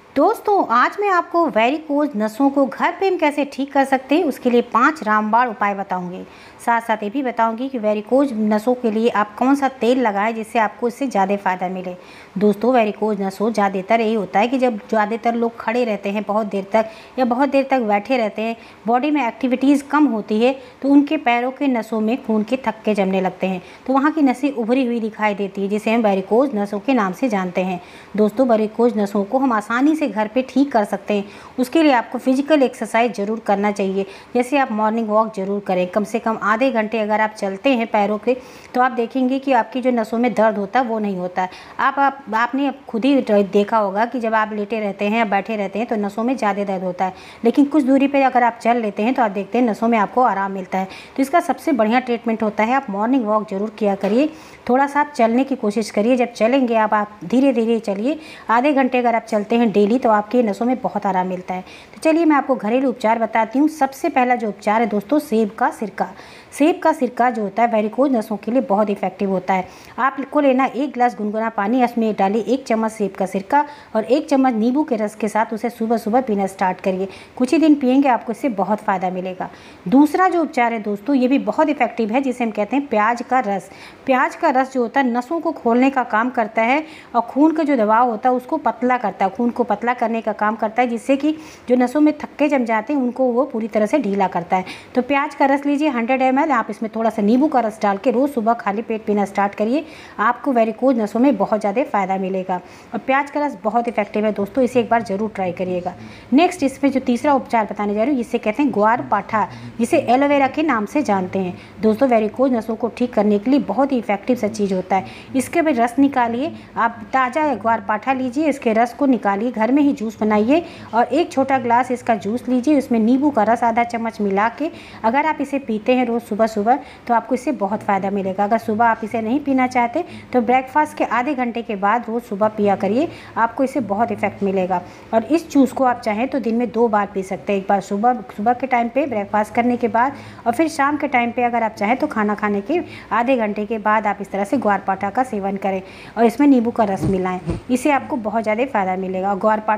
दोस्तों आज मैं आपको वेरिकोज नसों को घर पे हम कैसे ठीक कर सकते हैं उसके लिए 5 रामबाण उपाय बताऊंगी। साथ साथ ये भी बताऊंगी कि वेरिकोज नसों के लिए आप कौन सा तेल लगाएं जिससे आपको इससे ज़्यादा फ़ायदा मिले। दोस्तों वेरिकोज नसों ज़्यादातर यही होता है कि जब ज़्यादातर लोग खड़े रहते हैं बहुत देर तक या बहुत देर तक बैठे रहते हैं, बॉडी में एक्टिविटीज़ कम होती है तो उनके पैरों के नसों में खून के थक्के जमने लगते हैं, तो वहाँ की नसें उभरी हुई दिखाई देती है जिसे हम वेरिकोज नसों के नाम से जानते हैं। दोस्तों वेरिकोज नसों को हम आसानी से घर पे ठीक कर सकते हैं। उसके लिए आपको फिजिकल एक्सरसाइज ज़रूर करना चाहिए। जैसे आप मॉर्निंग वॉक ज़रूर करें, कम से कम आधे घंटे अगर आप चलते हैं पैरों के तो आप देखेंगे कि आपकी जो नसों में दर्द होता है वो नहीं होता है। आपने खुद ही देखा होगा कि जब आप लेटे रहते हैं या बैठे रहते हैं तो नसों में ज़्यादा दर्द होता है, लेकिन कुछ दूरी पर अगर आप चल लेते हैं तो आप देखते हैं नसों में आपको आराम मिलता है। तो इसका सबसे बढ़िया ट्रीटमेंट होता है आप मॉर्निंग वॉक ज़रूर किया करिए। थोड़ा सा आप चलने की कोशिश करिए। जब चलेंगे आप धीरे धीरे चलिए। आधे घंटे अगर आप चलते हैं डेली तो आपके नसों में बहुत आराम मिलता है। तो चलिए मैं आपको घरेलू उपचार बताती हूँ। सबसे पहला जो उपचार है दोस्तों, सेब का सिरका। सेब का सिरका जो होता है वेरिकोज नसों के लिए बहुत इफेक्टिव होता है। आपको लेना 1 गिलास गुनगुना पानी, उसमें डालिए 1 चम्मच सेब का सिरका और 1 चम्मच नींबू के रस के साथ उसे सुबह सुबह पीना स्टार्ट करिए। कुछ ही दिन पिएंगे आपको इससे बहुत फ़ायदा मिलेगा। दूसरा जो उपचार है दोस्तों ये भी बहुत इफेक्टिव है, जिसे हम कहते हैं प्याज का रस। प्याज का रस जो होता है नसों को खोलने का काम करता है और खून का जो दबाव होता है उसको पतला करता है, खून को पतला करने का काम करता है, जिससे कि जो नसों में थक्के जम जाते हैं उनको वो पूरी तरह से ढीला करता है। तो प्याज का रस लीजिए 100 ml, आप इसमें थोड़ा सा नींबू का रस डाल के रोज़ सुबह खाली पेट पीना स्टार्ट करिए। आपको वेरिकोज नसों में बहुत ज़्यादा फ़ायदा मिलेगा और प्याज का रस बहुत इफेक्टिव है दोस्तों, इसे एक बार ज़रूर ट्राई करिएगा। नेक्स्ट इसमें जो तीसरा उपचार बताने जा रही हूँ जिसे कहते हैं ग्वार पाठा, जिसे एलोवेरा के नाम से जानते हैं। दोस्तों वेरिकोज नसों को ठीक करने के लिए बहुत ही इफेक्टिव सा चीज़ होता है। इसके भी रस निकालिए, आप ताज़ा ग्वार पाठा लीजिए, इसके रस को निकालिए, घर में ही जूस बनाइए और 1 छोटा ग्लास इसका जूस लीजिए। इसमें नींबू का रस आधा चम्मच मिला के अगर आप इसे पीते हैं रोज़ सुबह सुबह तो आपको इससे बहुत फ़ायदा मिलेगा। अगर सुबह आप इसे नहीं पीना चाहते तो ब्रेकफास्ट के आधे घंटे के बाद रोज़ सुबह पिया करिए, आपको इससे बहुत इफेक्ट मिलेगा। और इस जूस को आप चाहें तो दिन में 2 बार पी सकते हैं, एक बार सुबह के टाइम पे ब्रेकफास्ट करने के बाद और फिर शाम के टाइम पे अगर आप चाहें तो खाना खाने के आधे घंटे के बाद आप इस तरह से ग्वारपाठा का सेवन करें और इसमें नींबू का रस मिलाएं। इससे आपको बहुत ज़्यादा फ़ायदा मिलेगा।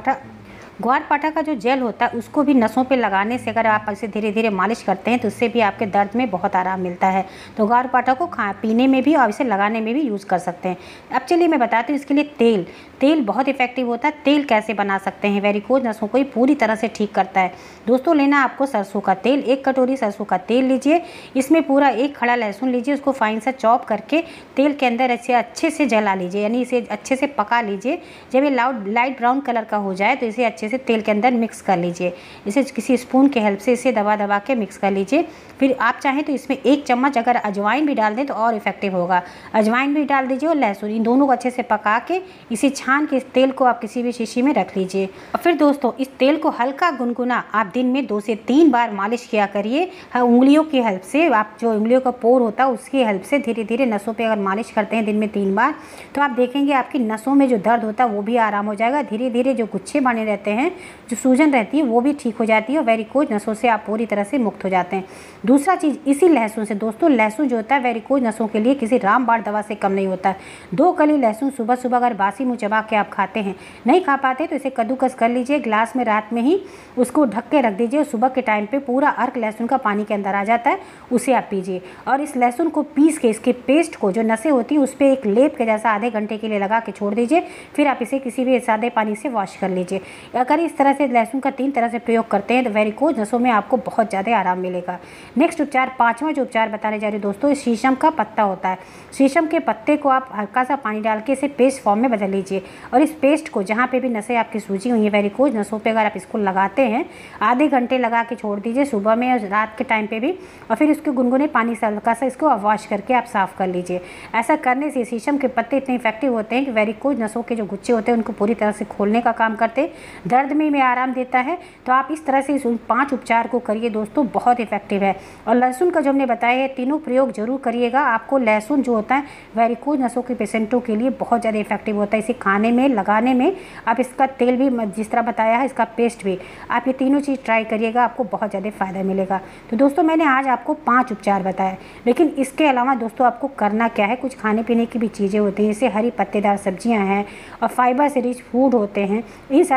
ग्वारपाठा का जो जेल होता है उसको भी नसों पे लगाने से अगर आप इसे धीरे धीरे मालिश करते हैं तो उससे भी आपके दर्द में बहुत आराम मिलता है। तो ग्वारपाठा को पीने में भी और इसे लगाने में भी यूज़ कर सकते हैं। अब चलिए मैं बताती हूँ इसके लिए तेल बहुत इफेक्टिव होता है। तेल कैसे बना सकते हैं, वेरिकोज नसों को ही पूरी तरह से ठीक करता है। दोस्तों लेना आपको सरसों का तेल, 1 कटोरी सरसों का तेल लीजिए। इसमें पूरा 1 खड़ा लहसुन लीजिए, उसको फाइन सा चॉप करके तेल के अंदर ऐसे अच्छे से जला लीजिए, यानी इसे अच्छे से पका लीजिए। जब ये लाइट ब्राउन कलर का हो जाए तो इसे अच्छे से तेल के अंदर मिक्स कर लीजिए। इसे किसी स्पून के हेल्प से इसे दबा दबा के मिक्स कर लीजिए। फिर आप चाहें तो इसमें 1 चम्मच अगर अजवाइन भी डाल दें तो और इफेक्टिव होगा। अजवाइन भी डाल दीजिए और लहसुन, इन दोनों को अच्छे से पका के इसे छान के इस तेल को आप किसी भी शीशी में रख लीजिए। और फिर दोस्तों इस तेल को हल्का गुनगुना आप दिन में 2 से 3 बार मालिश किया करिए। उंगलियों की हेल्प से, आप जो उंगलियों का पोर होता है उसकी हेल्प से धीरे धीरे नसों पे अगर मालिश करते हैं दिन में 3 बार तो आप देखेंगे आपकी नसों में जो दर्द होता है वो भी आराम हो जाएगा। धीरे धीरे जो गुच्छे बने रहते हैं, जो सूजन रहती है वो भी ठीक हो जाती है और वेरिकोज नसों से आप पूरी तरह से मुक्त हो जाते हैं। दूसरा चीज़ इसी लहसुन से, दोस्तों लहसुन जो होता है वेरिकोज नसों के लिए किसी रामबाण दवा से कम नहीं होता है। 2 कली लहसुन सुबह सुबह अगर बासी मुँह चबा के आप खाते हैं, नहीं खा पाते तो इसे कद्दूकस कर लीजिए, ग्लास में रात में ही उसको ढक के रख दीजिए। सुबह के टाइम पे पूरा अर्क लहसुन का पानी के अंदर आ जाता है, उसे आप पीजिए। और इस लहसुन को पीस के इसके पेस्ट को जो नसें होती हैं उस पर एक लेप के जैसा आधे घंटे के लिए लगा के छोड़ दीजिए। फिर आप इसे किसी भी सादे पानी से वॉश कर लीजिए। अगर इस तरह से लहसुन का 3 तरह से प्रयोग करते हैं तो वेरिकोज नसों में आपको बहुत ज़्यादा आराम मिलेगा। नेक्स्ट उपचार, 5वां जो उपचार बताने जा रही हूँ दोस्तों, शीशम का पत्ता होता है। शीशम के पत्ते को आप हल्का सा पानी डाल के इसे पेस्ट फॉर्म में बदल लीजिए और इस पेस्ट को जहाँ पे भी नसें आपकी सूजी हुई है वेरिकोज नसों पे अगर आप इसको लगाते हैं, आधे घंटे लगा के छोड़ दीजिए सुबह में और रात के टाइम पे भी, और फिर उसके गुनगुने पानी से हल्का सा इसको वॉश करके आप साफ़ कर लीजिए। ऐसा करने से शीशम के पत्ते इतने इफेक्टिव होते हैं कि वेरिकोज नसों के जो गुच्छे होते हैं उनको पूरी तरह से खोलने का काम करते हैं, दर्द में आराम देता है। तो आप इस तरह से इस 5 उपचार को करिए दोस्तों, बहुत इफेक्टिव है। और लहसुन का जो हमने बताया है, तीनों प्रयोग जरूर करिएगा। आपको लहसुन जो होता है वेरिकोज नसों के पेशेंटों के लिए बहुत ज़्यादा इफेक्टिव होता है। इसे खाने में, लगाने में, आप इसका तेल भी जिस तरह बताया है, इसका पेस्ट भी, आप ये तीनों चीज़ ट्राई करिएगा, आपको बहुत ज़्यादा फ़ायदा मिलेगा। तो दोस्तों मैंने आज आपको 5 उपचार बताए, लेकिन इसके अलावा दोस्तों आपको करना क्या है, कुछ खाने पीने की भी चीज़ें होती हैं, जैसे हरी पत्तेदार सब्जियाँ हैं और फाइबर से रिच फूड होते हैं। इन सारी चीज़ों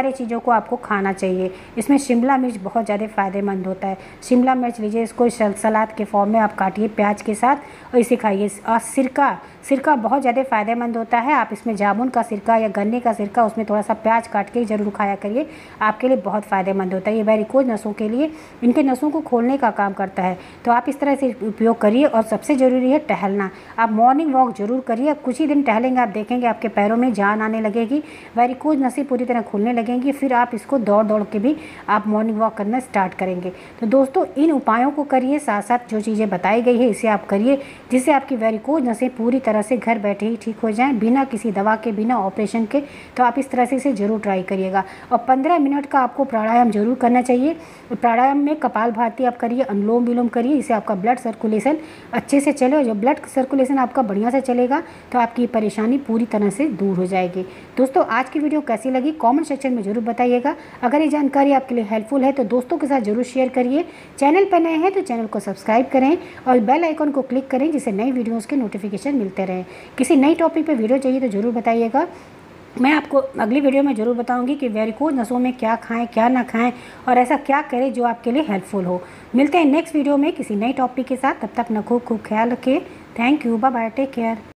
को आपको खाना चाहिए। इसमें शिमला मिर्च बहुत ज़्यादा फ़ायदेमंद होता है। शिमला मिर्च लीजिए, इसको सलाद के फॉर्म में आप काटिए प्याज के साथ और इसे खाइए। और सिरका बहुत ज़्यादा फ़ायदेमंद होता है। आप इसमें जामुन का सिरका या गन्ने का सिरका, उसमें थोड़ा सा प्याज काट के ज़रूर खाया करिए, आपके लिए बहुत फ़ायदेमंद होता है। ये वेरिकोज नसों के लिए, इनके नसों को खोलने का काम करता है। तो आप इस तरह से उपयोग करिए। और सबसे ज़रूरी है टहलना। आप मॉर्निंग वॉक ज़रूर करिए। कुछ ही दिन टहलेंगे, आप देखेंगे आपके पैरों में जान आने लगेगी, वेरिकोज नसें पूरी तरह खुलने लगेंगी। फिर आप इसको दौड़ के भी आप मॉर्निंग वॉक करना स्टार्ट करेंगे। तो दोस्तों, इन उपायों को करिए, साथ साथ जो चीज़ें बताई गई है इसे आप करिए, जिससे आपकी वेरिकोज नसें पूरी तरह से घर बैठे ही ठीक हो जाएं, बिना किसी दवा के, बिना ऑपरेशन के। तो आप इस तरह से इसे ज़रूर ट्राई करिएगा। और 15 मिनट का आपको प्राणायाम जरूर करना चाहिए। प्राणायाम में कपालभाति आप करिए, अनुलोम विलोम करिए, इससे आपका ब्लड सर्कुलेशन अच्छे से चले। और जब ब्लड सर्कुलेशन आपका बढ़िया से चलेगा तो आपकी परेशानी पूरी तरह से दूर हो जाएगी। दोस्तों, आज की वीडियो कैसी लगी कमेंट सेक्शन में ज़रूर बताइएगा। अगर ये जानकारी आपके लिए हेल्पफुल है तो दोस्तों के साथ ज़रूर शेयर करिए। चैनल पर नए हैं तो चैनल को सब्सक्राइब करें और बेल आइकन को क्लिक करें, जिससे नई वीडियोज़ के नोटिफिकेशन मिलते रहें। किसी नई टॉपिक पर वीडियो चाहिए तो ज़रूर बताइएगा। मैं आपको अगली वीडियो में ज़रूर बताऊंगी कि वेरिकोज नसों में क्या खाएं, क्या ना खाएं, और ऐसा क्या करें जो आपके लिए हेल्पफुल हो। मिलते हैं नेक्स्ट वीडियो में किसी नई टॉपिक के साथ। तब तक न खूब ख्याल रखिए। Thank you, bye bye, take care.